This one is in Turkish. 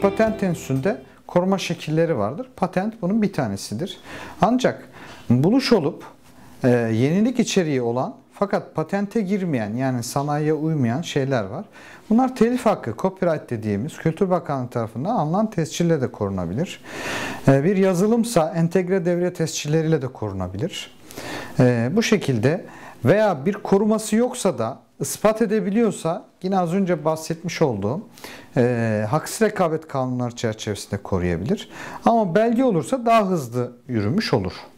Patent Enstitüsü'nde koruma şekilleri vardır. Patent bunun bir tanesidir. Ancak buluş olup yenilik içeriği olan fakat patente girmeyen, yani sanayiye uymayan şeyler var. Bunlar telif hakkı, copyright dediğimiz Kültür Bakanlığı tarafından alınan tescille de korunabilir. Bir yazılımsa entegre devre tescilleriyle de korunabilir. Bu şekilde veya bir koruması yoksa da ispat edebiliyorsa yine az önce bahsetmiş olduğum haksız rekabet kanunları çerçevesinde koruyabilir. Ama belge olursa daha hızlı yürümüş olur.